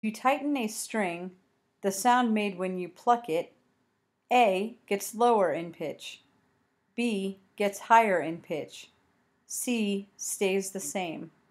You tighten a string, the sound made when you pluck it, A gets lower in pitch, B gets higher in pitch, C stays the same.